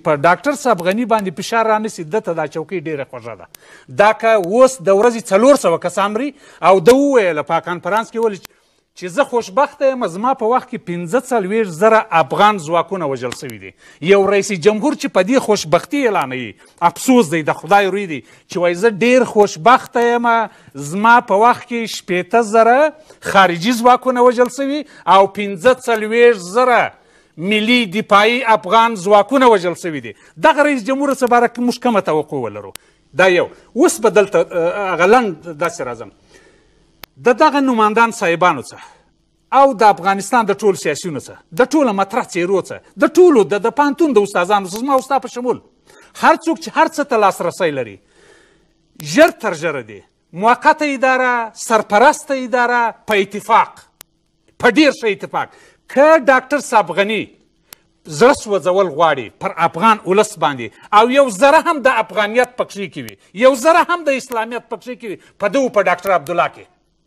په ډاکټر صاحب غني باندې فشار رانیسي ده ته دا چوکۍ ډېره خوږه ده دا که اوس د ورځې 400 کسان مري او ده وویله په کنفرانس کې ولې چې زه خوشبخته یم زما په وخت کې 45,000 افغان ځواکونه وژل شوي دي یو رئیس جمهور چې په دې خوشبختي اعلانوي افسوس دی د خدای روی دی چې وایي زه ډېر خوشبخته یم زما په وخت کې 60,000 خارجي ځواکونه وژل شوي او 45,000 ملي دفاعي افغان ځواکونه وژل شوي دي دغه رئیس جمهور څه باره کې موږ کومه توقع ولرو دا یو اوس به دلته هغه لنډ داسې راځم د دغه نمایندان صاحبانو څخه او د افغانستان د ټول سیاسیونو څخه د ټوله مطرح څیرو څخه د ټولو د پوهنتون د استادانو څخه زما او ستا په شمول هر څوک چې هر څه ته لاسرسی لري ژر تر ژره دی موقته اداره سرپرسته اداره په اتفاق په ډېر ښه اتفاق که ډاکټر صاحب غني زړه سوځول غواړي پر افغان ولس باندې او یو ذره هم د افغانیت پکښې کې وي یو ذره هم د اسلامیت پکښې کې وي په ده په ډاکټر عبدالله کې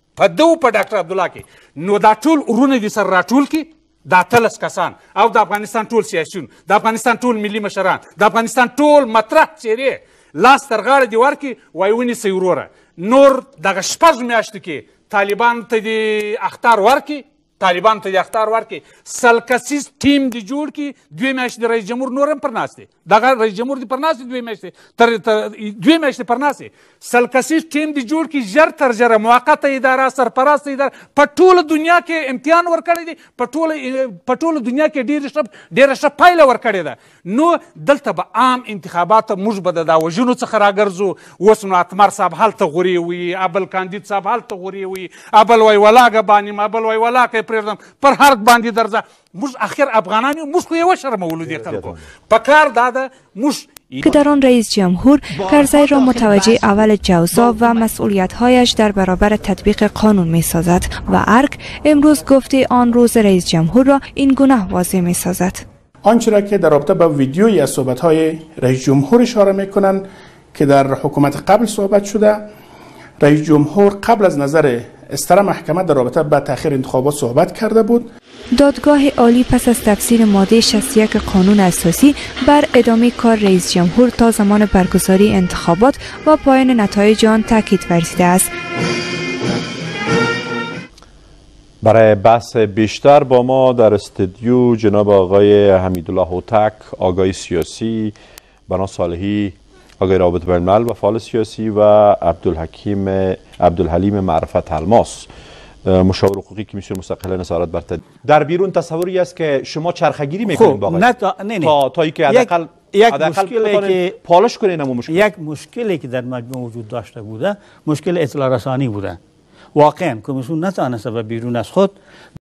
نو دا ټول ورونه دي سره راټول کړي دا 13 کسان او د افغانستان ټول سیاسیون د افغانستان ټول ملي مشران د افغانستان ټول مطرح څیرې لاس تر غاړه دې ورکړي وایي ونیسئ وروره نور دغه 6 میاشتو کې طالبانو ته دې اخطار ورکړي سل کسیز ټیم دې جوړ کړي 2 میاشتې د رئیس جمهور نور هم پر ناست دی دغه رئیس جمهور دې پر ناست دی 2 میاشتې پر ناست دی سل کسیز ټیم دې جوړ کړي ژر تر ژره موقته اداره سرپرسته اداره په ټوله دنیا کې امتحان ورکړی دی په ټوله دنیا کې ډېره ښه پایله ورکړې ده نو دلته به عام انتخابات موږ به د دا وژنو څخه راګرځو اوس نو اتمر صاحب هلته غورې وي ابل کاندید صاحب هلته غورې وي ابل وایي ولاګه بانیم ابل وایي ولاکه پرېږدم پر هرک باندې درځه موږ آخر افغانان یو موږ خو یې وشرمولو دې خلکو په کار دا ده موږ که در آن رئیس جمهور کرزی را متوجه اول جوزا و مسئولیت‌هایش در برابر تطبیق قانون می‌سازد و ارگ امروز گفته آن روز رئیس جمهور را این گونه واضح می‌سازد. آنچه را که در رابطه با ویدیویی از صحبت‌های رئیس جمهور اشاره می‌کنند که در حکومت قبل صحبت شده رئیس جمهور قبل از نظر استر محکمه در رابطه با تأخیر انتخابات صحبت کرده بود. دادگاه عالی پس از تفسیر ماده 61 قانون اساسی بر ادامه کار رئیس جمهور تا زمان برگزاری انتخابات و پایان نتایج آن تاکید ورزیده است. برای بحث بیشتر با ما در استودیو جناب آقای حمیدالله هوتک آگاهی سیاسی، بنا صالحی آقای رابط بین‌الملل و فعال سیاسی و عبدالحلیم معرفت الماس مشاور حقوقی کمیسیون مستقل نظارت بر تدبیر. در بیرون تصوری است که شما چرخگیری میکنید با نه تا اینکه حداقل مشکلی که پالش کنین یک مشکلی که در مجموع وجود داشته بوده مشکل اطلاع رسانی بوده واقعا کمیسیون نتوانسته و بیرون از خود